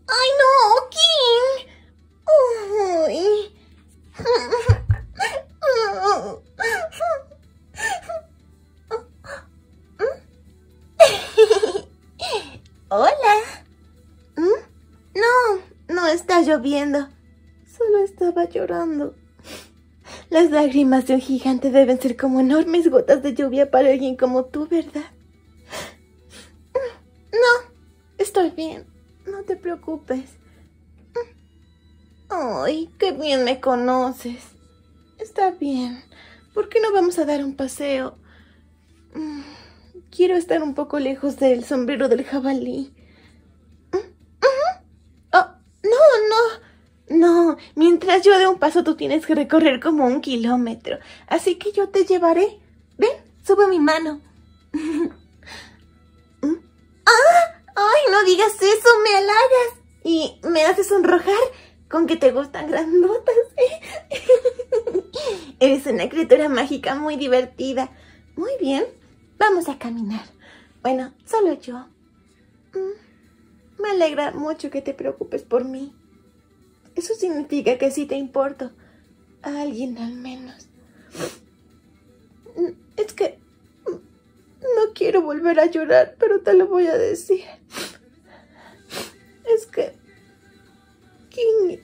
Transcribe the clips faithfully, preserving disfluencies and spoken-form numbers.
¡Ay, no! ¿Quién? ¡Ay! Hola. ¿Mm? No, no está lloviendo. Solo estaba llorando. Las lágrimas de un gigante deben ser como enormes gotas de lluvia para alguien como tú, ¿verdad? No, estoy bien. No te preocupes. Ay, qué bien me conoces. Está bien. ¿Por qué no vamos a dar un paseo? Quiero estar un poco lejos del sombrero del jabalí. Oh, no, no. No, mientras yo dé un paso tú tienes que recorrer como un kilómetro. Así que yo te llevaré. Ven, sube mi mano. ¡Ah! ¡Ay, no digas eso! ¡Me halagas! Y me haces sonrojar con que te gustan grandotas. Eres una criatura mágica muy divertida. Muy bien, vamos a caminar. Bueno, solo yo. Me alegra mucho que te preocupes por mí. Eso significa que sí te importo. A alguien al menos. Es que no quiero volver a llorar, pero te lo voy a decir. Es que King...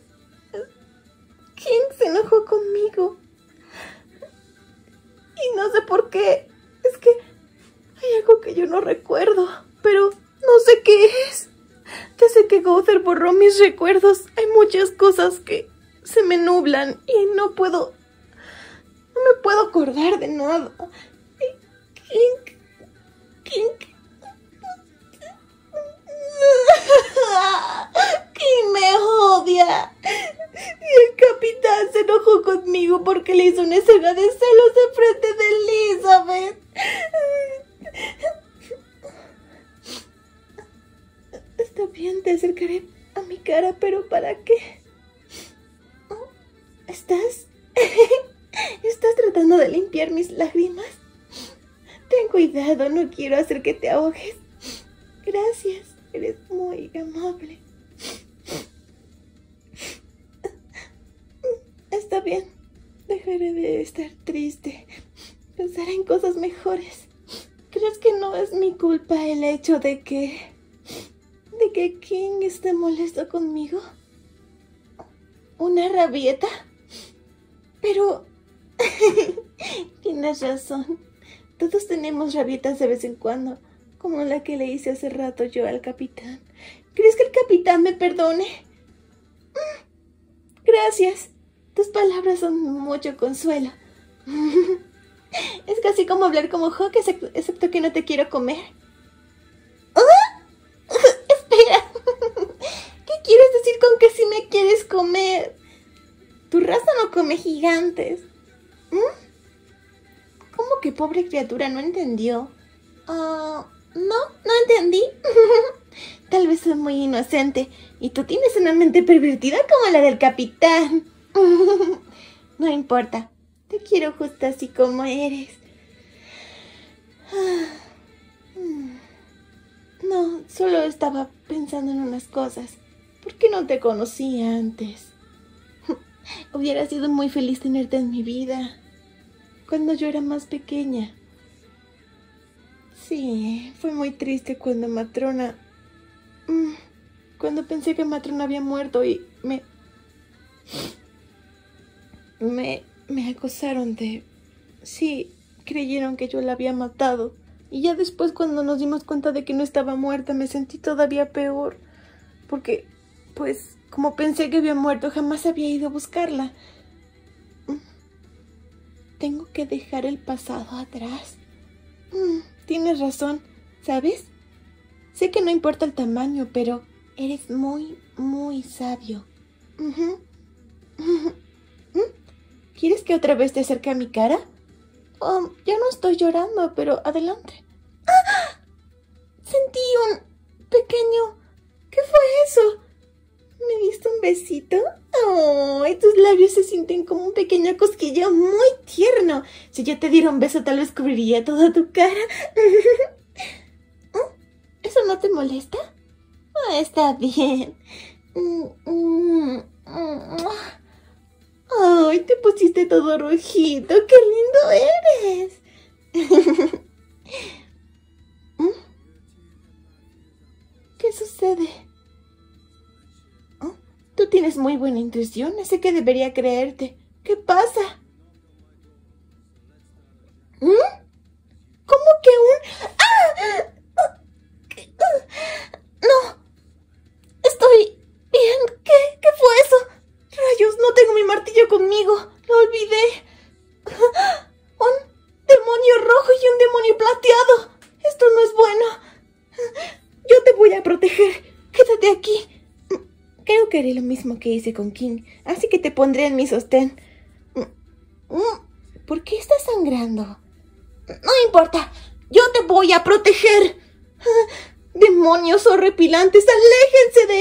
King se enojó conmigo. Y no sé por qué. Es que hay algo que yo no recuerdo, pero no sé qué es. Desde que Gowther borró mis recuerdos, hay muchas cosas que se me nublan y no puedo... No me puedo acordar de nada. King... King... King me odia. Y el capitán se enojó conmigo porque le hizo una escena de celos en frente de Elizabeth. Está bien, te acercaré a mi cara, pero ¿para qué? ¿Estás? ¿Estás tratando de limpiar mis lágrimas? Ten cuidado, no quiero hacer que te ahogues. Gracias, eres muy amable. Está bien, dejaré de estar triste. Pensaré en cosas mejores. ¿Crees que no es mi culpa el hecho de que... de que King esté molesto conmigo? ¿Una rabieta? Pero... tienes razón. Todos tenemos rabietas de vez en cuando, como la que le hice hace rato yo al capitán. ¿Crees que el capitán me perdone? Gracias. Tus palabras son mucho consuelo. Es casi como hablar como Hawk, excepto que no te quiero comer. ¿Ah? Espera. ¿Qué quieres decir con que si me quieres comer? Tu raza no come gigantes. ¿Mm? ¿Cómo que pobre criatura no entendió? Uh, no, no entendí. Tal vez soy muy inocente y tú tienes una mente pervertida como la del capitán. No importa, te quiero justo así como eres. No, solo estaba pensando en unas cosas. ¿Por qué no te conocí antes? Hubiera sido muy feliz tenerte en mi vida cuando yo era más pequeña. Sí, fue muy triste cuando Matrona... Cuando pensé que Matrona había muerto y me... Me... Me acusaron de... Sí, creyeron que yo la había matado. Y ya después, cuando nos dimos cuenta de que no estaba muerta, me sentí todavía peor. Porque, pues, como pensé que había muerto, jamás había ido a buscarla. Tengo que dejar el pasado atrás. Mm, tienes razón, ¿sabes? Sé que no importa el tamaño, pero eres muy, muy sabio. Uh-huh. Uh-huh. ¿Quieres que otra vez te acerque a mi cara? Oh, ya no estoy llorando, pero adelante. ¡Ah! Sentí un pequeño... ¿Qué fue eso? ¿Me diste un besito? Oh, y tus labios se sienten como un pequeño cosquilleo muy tierno. Si yo te diera un beso, tal vez cubriría toda tu cara. ¿Oh? ¿Eso no te molesta? Está bien. Ay, te pusiste todo rojito. ¡Qué lindo eres! ¿Qué sucede? ¿Oh? Tú tienes muy buena intuición. Sé que debería creerte. ¿Qué pasa? ¿Mm? ¿Cómo que un...? ¡Ah! No. Estoy bien. ¿Qué? ¿Qué fue eso? Rayos, no tengo mi martillo conmigo. Lo olvidé. Un demonio rojo y un demonio plateado. Esto no es bueno. Yo te voy a proteger. Quédate aquí. Creo que haré lo mismo que hice con King, así que te pondré en mi sostén. ¿Por qué estás sangrando? No importa. Yo te voy a proteger. Demonios horripilantes, aléjense de